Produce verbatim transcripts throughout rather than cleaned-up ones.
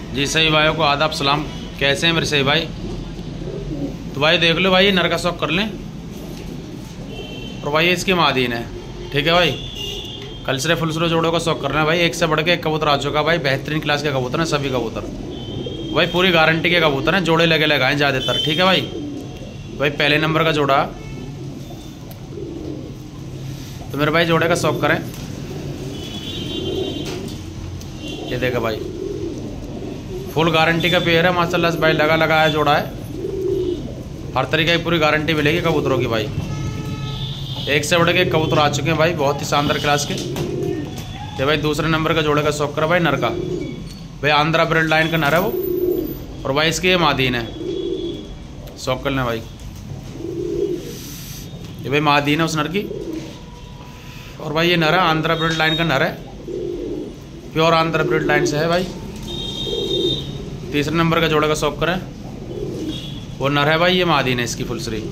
जी सही भाइयों को आदाब सलाम। कैसे हैं मेरे सही भाई? तो भाई देख लो भाई, ये नर का शौक कर लें और भाई ये इसकी मादीन है। ठीक है भाई, कलसरे फुलसरे जोड़ों का शौक करना है भाई। एक से बढ़ के एक कबूतर आ चुका भाई, बेहतरीन क्लास के कबूतर हैं सभी कबूतर भाई, पूरी गारंटी के कबूतर हैं। जोड़े लगे लगाएं ज़्यादातर। ठीक है भाई। भाई पहले नंबर का जोड़ा, तो मेरे भाई जोड़े का शौक करें। ये देखो भाई, फुल गारंटी का पेयर है माशाल्लाह से भाई, लगा लगाया जोड़ा है। हर तरीके की पूरी गारंटी मिलेगी कबूतरों की भाई। एक से बढ़ के एक कबूतर आ चुके हैं भाई, बहुत ही शानदार क्लास के। ये भाई दूसरे नंबर का जोड़े का शौक करा भाई, नर का भाई, आंध्रा ब्रेड लाइन का नर है वो, और भाई इसकी ये मादीन है। शौक कर लें भाई, ये भाई मादीन है उस नर की, और भाई ये नर है, आंध्रा ब्रेड लाइन का नर है, प्योर आंध्रा ब्रेड लाइन से है भाई। तीसरे नंबर का जोड़े का शौक करें, वो नर है भाई, ये मादीन है इसकी फुलसरी।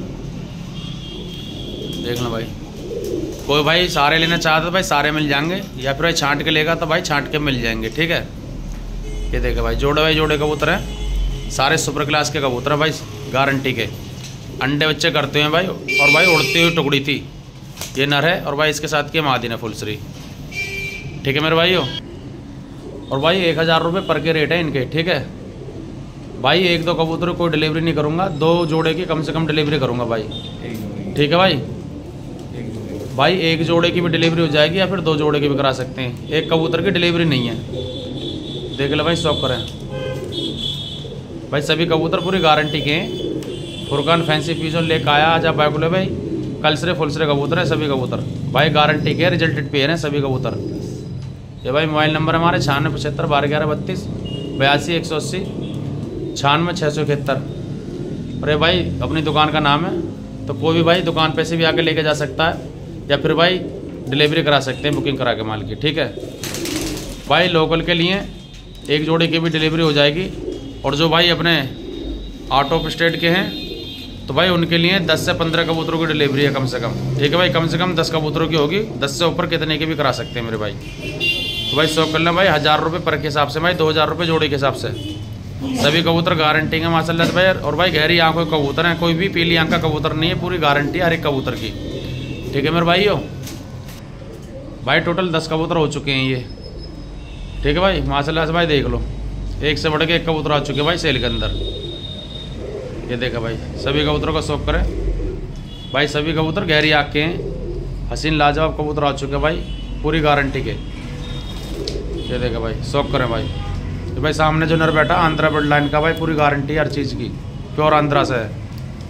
देख लो भाई, कोई भाई सारे लेना चाहता तो भाई सारे मिल जाएंगे, या फिर भाई छांट के लेगा तो भाई छांट के मिल जाएंगे। ठीक है। ये देखो भाई, जोड़े भाई जोड़े कबूतर हैं, सारे सुपर क्लास के कबूतर हैं भाई, गारंटी के। अंडे बच्चे करते हैं भाई, और भाई उड़ती हुई टुकड़ी थी, ये नर है, और भाई इसके साथ की मादीन है फुलसरी। ठीक है मेरे भाइयों। और भाई एक हज़ार रुपये पर के रेट है इनके। ठीक है भाई, एक दो कबूतर कोई डिलीवरी नहीं करूँगा, दो जोड़े की कम से कम डिलीवरी करूँगा भाई। ठीक है भाई। भाई एक जोड़े की भी डिलीवरी हो जाएगी, या फिर दो जोड़े की भी करा सकते हैं, एक कबूतर की डिलीवरी नहीं है। देख लो भाई, शौक करें भाई, सभी कबूतर पूरी गारंटी के हैं। फुरकान फैंसी पीजन लेकर आया आज आप बैकुले भाई, कलसरे फुलसरे कबूतर हैं सभी कबूतर भाई, गारंटी के रिजल्टेड पेयर हैं सभी कबूतर। ये भाई मोबाइल नंबर हमारे छियानवे पचहत्तर बारह ग्यारह बत्तीस बयासी एक सौ अस्सी छियानवे छः सौ इकहत्तर। अरे भाई अपनी दुकान का नाम है, तो कोई भी भाई दुकान पे से भी आके लेके जा सकता है, या फिर भाई डिलीवरी करा सकते हैं बुकिंग करा के माल की। ठीक है भाई, लोकल के लिए एक जोड़े की भी डिलीवरी हो जाएगी, और जो भाई अपने आउट ऑफ स्टेट के हैं तो भाई उनके लिए दस से पंद्रह कबूतरों की डिलीवरी है कम से कम। ठीक है भाई, कम से कम दस कबूतरों की होगी, दस से ऊपर कितने की भी करा सकते हैं मेरे भाई। तो भाई शौक कर लें भाई, हज़ार रुपये पर के हिसाब से भाई, दो हज़ार रुपये जोड़े के हिसाब से सभी कबूतर गारंटी है माशाल्लाह से भाई। और भाई गहरी आंखों के कबूतर हैं, कोई भी पीली आंख का कबूतर नहीं है, पूरी गारंटी है हर एक कबूतर की। ठीक है मेरे भाइयों। भाई टोटल दस कबूतर हो चुके हैं ये। ठीक है भाई, माशाल्लाह से भाई देख लो, एक से बढ़ के एक कबूतर आ चुके हैं भाई सेल के अंदर। ये देखा भाई, सभी कबूतरों का शौक करें भाई, सभी कबूतर गहरी आँख के हैं, हसीन लाजवाब कबूतर आ चुके हैं भाई, पूरी गारंटी के। ये देखा भाई, शौक करें भाई। तो भाई सामने जो नर बैठा आंध्रा ब्लड लाइन का भाई, पूरी गारंटी हर चीज़ की, प्योर आंध्रा से है।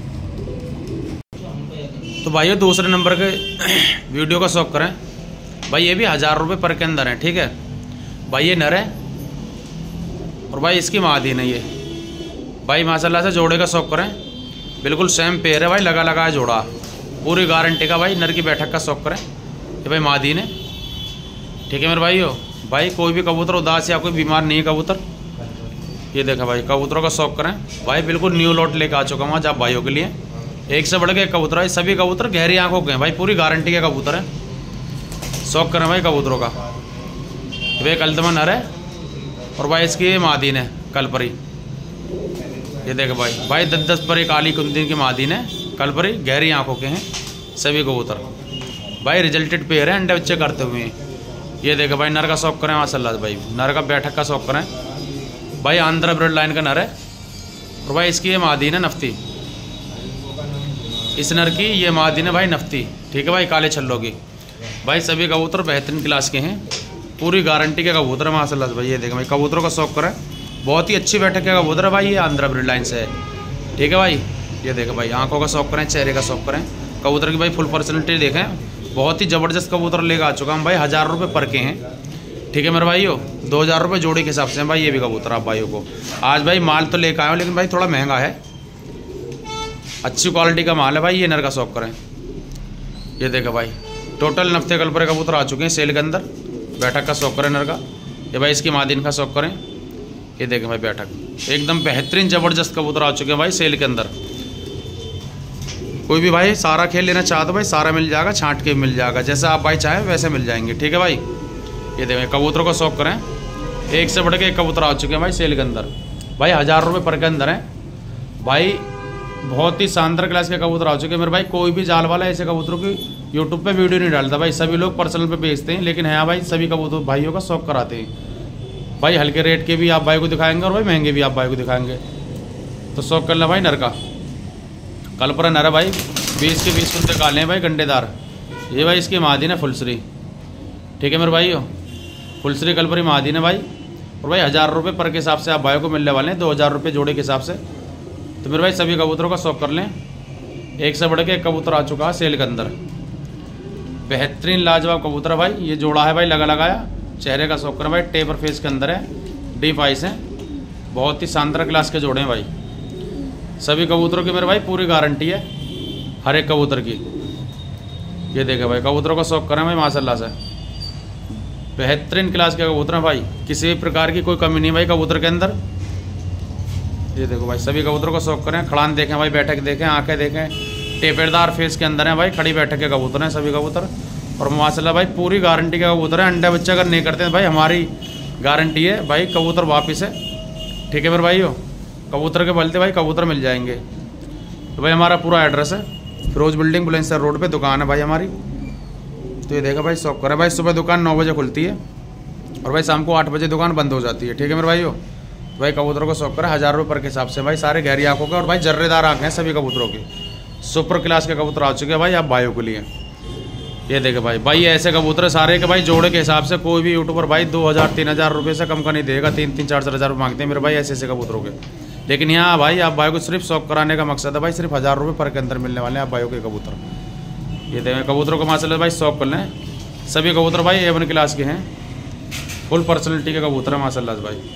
तो भाई ये दूसरे नंबर के वीडियो का शौक करें भाई, ये भी हज़ार रुपये पर के अंदर है। ठीक है भाई, ये नर है, और भाई इसकी मादीन है ये भाई, माशाल्लाह से जोड़े का शौक करें, बिल्कुल सेम पेयर है भाई, लगा लगाया जोड़ा, पूरी गारंटी का भाई। नर की बैठक का शौक करें, ये भाई मादीन है। ठीक है मेरे भाइयों। भाई कोई भी कबूतर उदास या कोई बीमार नहीं है कबूतर। ये देखा भाई, कबूतरों का शौक करें भाई, बिल्कुल न्यू लॉट लेकर आ चुका हूँ आज आप भाइयों के लिए। एक से बढ़ के एक कबूतर है, सभी कबूतर गहरी आंखों के हैं भाई, पूरी गारंटी के कबूतर है। शौक करें भाई कबूतरों का। वे कलदमा नर है, और भाई इसकी मादीन है कलपरी। ये देखो भाई, भाई दस दस पर एक काली कुंदीन की मादीन है, कलपरी, गहरी आंखों के हैं सभी कबूतर भाई, रिजल्टेड पेयर है, अंडे बच्चे करते हुए हैं। ये देखो भाई, नर का शौक करें माशाल्लाह भाई, नर का बैठक का शौक करें भाई, आंध्रा ब्रेड लाइन का नर है, और भाई इसकी ये मादीन है नफ्ती, इस नर की ये मादीन है भाई नफ्ती। ठीक है भाई, काले छल्लों की भाई, सभी कबूतर बेहतरीन क्लास के हैं, पूरी गारंटी के कबूतर है माशाल्लाह भाई। ये देखो भाई, कबूतरों का शौक करें, बहुत ही अच्छी बैठक के कबूतर है भाई, ये आंध्रा ब्रेड लाइन से है। ठीक है भाई। ये देखो भाई, आंखों का शौक करें, चेहरे का शौक करें, कबूतर की भाई फुल पर्सनैलिटी देखें, बहुत ही ज़बरदस्त कबूतर लेकर आ चुका हम भाई, हज़ार रुपये पर के हैं। ठीक है मेरे भाइयों, दो हज़ार रुपये जोड़ी के हिसाब से हैं भाई ये भी कबूतर आप भाइयों को। आज भाई माल तो लेकर आया हूँ, लेकिन भाई थोड़ा महंगा है, अच्छी क्वालिटी का माल है भाई। ये नर का शौक करें। ये देखो भाई, टोटल नफ्ते कलपरे कबूतर आ चुके हैं सेल के अंदर, बैठक का शौक करें नर का। ये भाई इसकी मादीन का शौक करें। ये देखें भाई, बैठक एकदम बेहतरीन ज़बरदस्त कबूतर आ चुके हैं भाई सेल के अंदर। कोई भी भाई सारा खेल लेना चाहते तो भाई सारा मिल जाएगा, छांट के मिल जाएगा, जैसा आप भाई चाहें वैसे मिल जाएंगे। ठीक है भाई। ये देखें, कबूतरों का शौक करें एक से बढ़ के एक कबूतर आ चुके हैं भाई सेल के अंदर। भाई हज़ार रुपये पर के अंदर है भाई, बहुत ही शानदार क्लास के कबूतर आ चुके हैं मेरे भाई। कोई भी जाल वाला ऐसे कबूतरों की यूट्यूब पे वीडियो नहीं डालता भाई, सभी लोग पर्सनल पे बेचते हैं, लेकिन हाँ भाई सभी कबूतर भाइयों का शौक कराते हैं भाई। हल्के रेट के भी आप भाई को दिखाएंगे और भाई महंगे भी आप भाई को दिखाएंगे, तो शौक कर ला भाई नर का। कल पर नर है भाई, बीस के बीस कुंते काले हैं भाई गंडेदार। ये भाई इसकी महादीन है फुलश्री, ठीक है मेरे भाई हो, फुलश्री कल पर ही महादीन है भाई। और भाई हज़ार रुपये पर के हिसाब से आप भाई को मिलने वाले हैं, दो हज़ार रुपये जोड़े के हिसाब से। तो मेरे भाई सभी कबूतरों का शौक कर लें। एक से बढ़ के एक कबूतर आ चुका है सेल के अंदर, बेहतरीन लाजवाब कबूतर है भाई। ये जोड़ा है भाई लगा लगाया, चेहरे का शौक करें भाई, टेपर फेस के अंदर है, डीप आइस हैं, बहुत ही शानदार क्लास के जोड़े हैं भाई। सभी कबूतरों की मेरे भाई पूरी गारंटी है हर एक कबूतर की। ये देखे भाई कबूतरों का शौक करें भाई माशाल्लाह से, बेहतरीन क्लास के कबूतर हैं भाई, किसी भी प्रकार की कोई कमी नहीं भाई कबूतर के अंदर। ये देखो भाई सभी कबूतरों का शौक करें, खड़ान देखें भाई, बैठक देखें, आंखें देखें, टेपेदार फेस के अंदर हैं भाई, खड़ी बैठक के कबूतर हैं सभी कबूतर। और माशाल्लाह भाई पूरी गारंटी के कबूतर है, अंडा बच्चा अगर नहीं करते हैं भाई हमारी गारंटी है भाई, कबूतर वापिस है, ठीक है मेरे भाई हो। कबूतर के बलते भाई कबूतर मिल जाएंगे। तो भाई हमारा पूरा एड्रेस है फिरोज बिल्डिंग बुलंदशहर रोड पे दुकान है भाई हमारी। तो ये देखा भाई शौक करें भाई, सुबह दुकान नौ बजे खुलती है और भाई शाम को आठ बजे दुकान बंद हो जाती है, ठीक है मेरे भाई हो। भाई कबूतरों को शौक करें हज़ार रुपये पर के हिसाब से भाई, सारे गहरी आंखों के और भाई जर्रेदार आंखें हैं सभी कबूतरों की। सुपर क्लास के कबूतर आ चुके हैं भाई आप भाइयों के लिए। ये देखे भाई भाई ऐसे कबूतर सारे के भाई जोड़े के हिसाब से कोई भी यूट्यूबर भाई दो हज़ार तीन हज़ार रुपये से कम का नहीं देगा, तीन तीन चार चार हज़ार रुपये मांगते हैं मेरे भाई ऐसे ऐसे कबूतरों के। लेकिन यहाँ भाई आप भाई को सिर्फ शौक कराने का मकसद है भाई, सिर्फ हज़ार रुपये पर के अंदर मिलने वाले हैं आप भाइयों के कबूतर। ये देखें कबूतरों को माशाल्लाह भाई शौक कर लें, सभी कबूतर भाई ए वन क्लास के हैं, फुल पर्सनैलिटी के कबूतर है माशाल्लाह से भाई।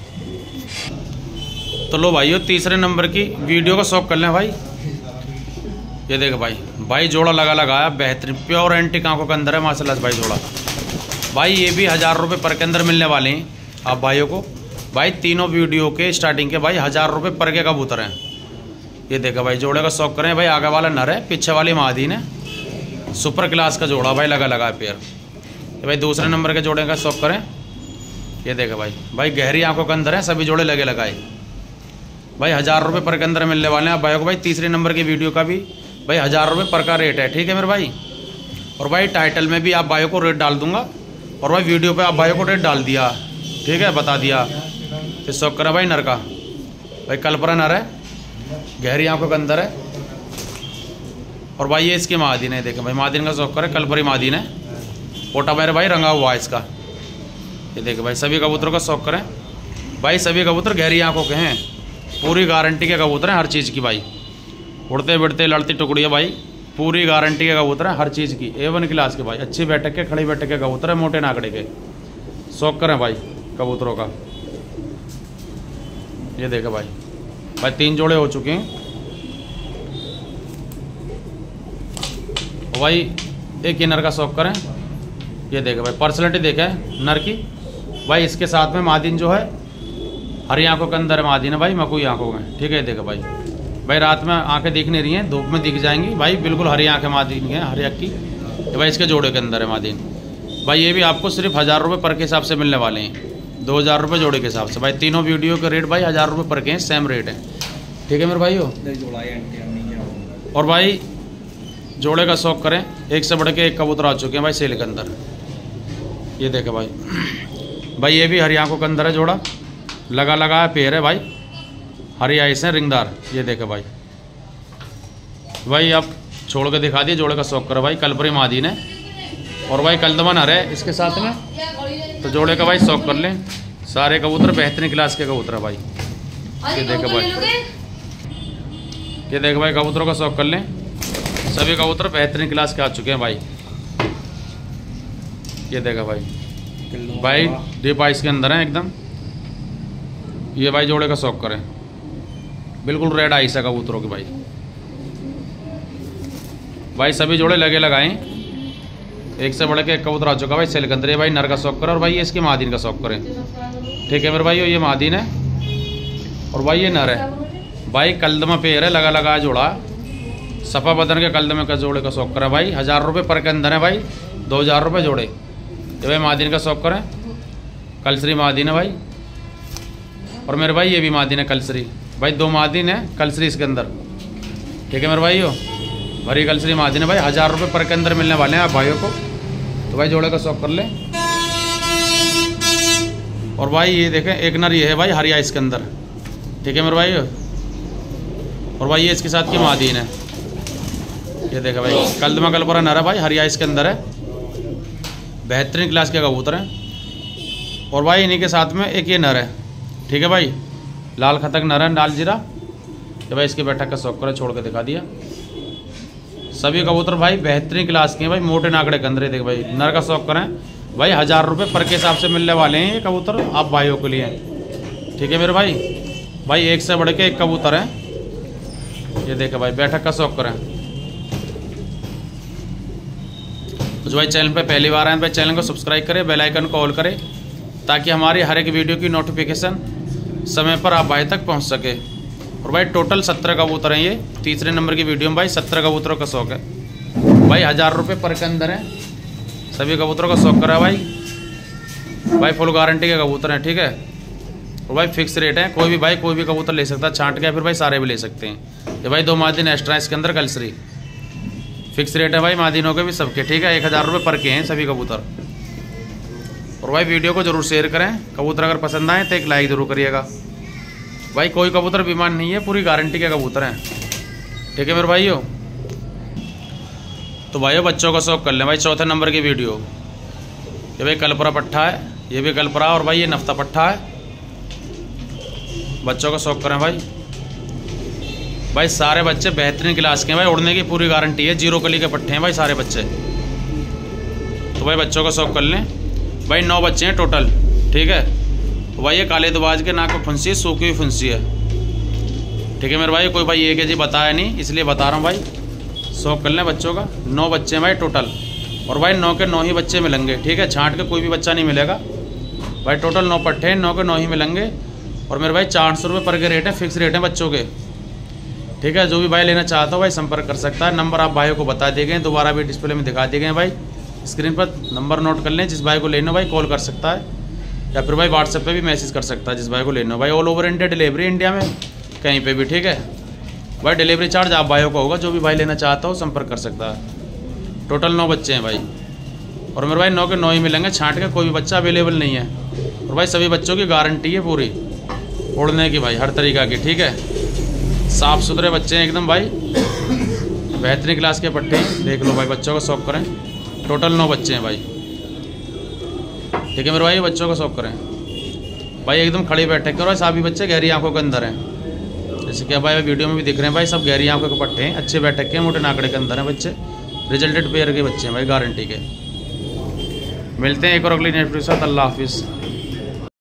तो लो भाइयों तीसरे नंबर की वीडियो का शौक कर लें भाई। ये देख भाई भाई जोड़ा लगा लगाया बेहतरीन प्योर एंटीक आंखों के अंदर है माशाल्लाह से भाई जोड़ा। भाई ये भी हज़ार रुपये पर के अंदर मिलने वाले हैं आप भाइयों को भाई, तीनों वीडियो के स्टार्टिंग के भाई हज़ार रुपये पर के कबूतर हैं। ये देखा भाई जोड़े का शौक करें भाई, आगे वाला नर है, पीछे वाली महादीन है, सुपर क्लास का जोड़ा भाई लगा लगा पेयर। ये भाई दूसरे नंबर के जोड़े का शौक करें। ये देखा भाई भाई गहरी आंखों के अंदर है, सभी जोड़े लगे लगाए भाई, हज़ार रुपये पर के अंदर मिलने वाले हैं आप भाइयों को भाई। तीसरे नंबर की वीडियो का भी भाई हज़ार रुपये पर का रेट है, ठीक है मेरे भाई। और भाई टाइटल में भी आप भाइयों को रेट डाल दूंगा, और भाई वीडियो पे आप भाइयों को रेट डाल दिया, ठीक है बता दिया। तो शौक करा भाई नर का, भाई कलपरा नर है, गहरी आंखों के अंदर है। और भाई ये इसकी महादीन है, देखें भाई महादीन का शौक करे, कलपरी महादीन है, पोटा मेरे भाई रंगा हुआ है इसका। ये देखें भाई सभी कबूतरों का शौक करें भाई, सभी कबूतर गहरी आंखों के हैं, पूरी गारंटी के कबूतर हैं हर चीज़ की भाई, उड़ते बिड़ते लड़ती टुकड़ी है भाई, पूरी गारंटी के कबूतर है हर चीज़ की, ए वन क्लास के भाई, अच्छी बैठक के खड़ी बैठक के कबूतर है, मोटे नाकड़े के। शौक करें भाई कबूतरों का। ये देखे भाई भाई तीन जोड़े हो चुके हैं भाई, एक ही नर का शौक करें। ये देखे भाई पर्सनैलिटी देखे है नर की भाई, इसके साथ में मादीन जो है हरी आंखों के अंदर मादीन है भाई, मकुई आंखों में, ठीक है। देखे भाई भाई रात में आंखें दिख नहीं रही हैं, धूप में दिख जाएंगी भाई, बिल्कुल हरी आंखें मादीन है, हरी आँख की। ये भाई इसके जोड़े के अंदर है मादीन भाई, ये भी आपको सिर्फ हज़ार रुपये पर के हिसाब से मिलने वाले हैं, दो हज़ार रुपये जोड़े के हिसाब से भाई। तीनों वीडियो के रेट भाई हज़ार रुपये पर के हैं, सेम रेट है, ठीक है मेरे भाई हो। और भाई जोड़े का शौक करें, एक से बढ़ के एक कबूतर आ चुके हैं भाई सेल के अंदर। ये देखे भाई भाई ये भी हरी आंखों के अंदर है, जोड़ा लगा लगा पेड़ है भाई, हरी आइस है रिंगदार। ये देखे भाई भाई आप छोड़ के दिखा दिए, जोड़े का शौक करे भाई, कलपरी मादीन है और भाई कलदमन हर है इसके साथ में, तो जोड़े का भाई शौक कर लें। सारे कबूतर बेहतरीन क्लास के कबूतर है भाई। ये देखे भाई ये देखे भाई कबूतरों का शौक कर लें, सभी कबूतर बेहतरीन क्लास के आ चुके हैं भाई। ये देखा भाई भाई डीप आइस के अंदर है एकदम। ये भाई जोड़े का शौक करें, बिल्कुल रेड आइस है कबूतरों की भाई। भाई सभी जोड़े लगे लगाएं, एक से बढ़ के एक कबूतर आ चुका भाई सेल के अंदर। ये भाई नर का शौक करें और भाई ये इसकी महादीन का शौक करें, ठीक है मेरे भाई। ये महादीन है और भाई ये नर है भाई, कलदमा पेड़ है लगा लगा जोड़ा, सफ़ा बदन के कलदमे का जोड़े का शौक करें भाई। हज़ार रुपये पर के अंदर है भाई, दो हज़ार रुपये जोड़े। ये भाई महादीन का शौक करें, कलसरी मादीन है भाई। और मेरे भाई ये भी मादीन है कलसरी भाई, दो मादीन है कलसरी इसके अंदर, ठीक है मेरे भाई। हो भरी कलसरी मादीन है भाई, हज़ार रुपये पर के अंदर मिलने वाले हैं आप भाइयों को। तो भाई जोड़े का शौक कर लें। और भाई ये देखें एक नर ये है भाई हरिया इसके अंदर, ठीक है मेरे भाई। और भाई ये इसके साथ की मादीन है, ये देखे भाई कलदमा कलपरा नर है भाई, हरिया इसके अंदर है, बेहतरीन क्लास के कबूतर हैं। और भाई इन्हीं के साथ में एक ये नर है, ठीक है भाई, लाल खतक नर है, लाल जीरा। तो भाई इसके बैठक का शौक करें, छोड़ के दिखा दिया। सभी कबूतर भाई बेहतरीन क्लास के हैं भाई, मोटे नाकड़े के अंदर। देख भाई नर का शौक करें भाई, हज़ार रुपये पर के हिसाब से मिलने वाले हैं ये कबूतर आप भाइयों के लिए, ठीक है मेरे भाई। भाई एक से बढ़ के एक कबूतर है, ये देखे भाई बैठक का शौक करें। तो भाई चैनल पे पहली बार आए भाई चैनल को सब्सक्राइब करें, बेल आइकन को ऑल करें, ताकि हमारी हर एक वीडियो की नोटिफिकेशन समय पर आप भाई तक पहुंच सके। और भाई टोटल सत्रह कबूतर हैं ये, तीसरे नंबर की वीडियो में भाई सत्रह कबूतरों का शौक है भाई, हज़ार रुपये पर के अंदर है। सभी कबूतरों का शौक करा भाई, भाई फुल गारंटी के कबूतर हैं, ठीक है। और भाई फिक्स रेट है, कोई भी भाई कोई भी कबूतर ले सकता है छांट के, फिर भाई सारे भी ले सकते हैं। ये भाई दो मादीन एक्स्ट्रा इसके अंदर कलसरी, फिक्स रेट है भाई मादीनों के भी सबके, ठीक है। एक हज़ार रुपये पर के हैं सभी कबूतर। और भाई वीडियो को जरूर शेयर करें, कबूतर अगर पसंद आए तो एक लाइक जरूर करिएगा भाई। कोई कबूतर बीमार नहीं है, पूरी गारंटी के कबूतर हैं, ठीक है मेरे भाइयों। तो भाइयों बच्चों का शौक कर लें भाई, चौथे नंबर की वीडियो। ये भाई कलपरा पट्ठा है, ये भी कलपरा, और भाई ये नफ्ता पट्ठा है। बच्चों का शौक करें भाई, भाई सारे बच्चे बेहतरीन क्लास के हैं भाई, उड़ने की पूरी गारंटी है, जीरो कली के पट्टे हैं भाई सारे बच्चे। तो भाई बच्चों का शौक कर लें भाई, नौ बच्चे हैं टोटल, ठीक है। तो भाई ये काले दुबाज के नाक में फुंसी, सूखी हुई फुंसी है, ठीक है मेरे भाई। कोई भाई ये के जी बताया नहीं, इसलिए बता रहा हूँ भाई, शौक कर लें बच्चों का। नौ बच्चे हैं भाई टोटल, और भाई नौ के नौ ही बच्चे मिलेंगे, ठीक है, छांट के कोई भी बच्चा नहीं मिलेगा भाई। टोटल नौ पट्टे हैं, नौ के नौ ही मिलेंगे। और मेरे भाई चार सौ रुपये पर के रेट है, फिक्स रेट है बच्चों के, ठीक है। जो भी भाई लेना चाहता हो भाई संपर्क कर सकता है। नंबर आप भाइयों को बता दिए गए, दोबारा भी डिस्प्ले में दिखा दिए गए भाई, स्क्रीन पर नंबर नोट कर लें। जिस भाई को लेना भाई कॉल कर सकता है, या फिर भाई व्हाट्सएप पे भी मैसेज कर सकता है जिस भाई को लेना हो भाई। All over India delivery, India में कहीं पे भी, ठीक है भाई। डिलीवरी चार्ज आप भाइयों का होगा, जो भी भाई लेना चाहता हो संपर्क कर सकता है। टोटल नौ बच्चे हैं भाई, और मेरे भाई नौ के नौ ही मिलेंगे, छांट के कोई भी बच्चा अवेलेबल नहीं है। और भाई सभी बच्चों की गारंटी है पूरी उड़ने की भाई, हर तरीक़ा की, ठीक है। साफ़ सुथरे बच्चे हैं एकदम भाई, बेहतरीन क्लास के पट्टे हैं, देख लो भाई बच्चों का शौक करें। टोटल नौ बच्चे हैं भाई, ठीक है मेरे भाई। बच्चों का शौक करें भाई, एकदम खड़ी बैठक करो, सभी बच्चे गहरी आंखों के अंदर हैं, जैसे कि भाई वीडियो में भी दिख रहे हैं भाई, सब गहरी आंखों के पट्टे हैं, अच्छे बैठक के, मोटे नाकड़े के अंदर हैं बच्चे, रिजल्टेड पेयर के बच्चे हैं भाई, गारंटी के। मिलते हैं एक और अगली नेक्स्ट वीडियो के साथ। अल्लाह हाफिज़।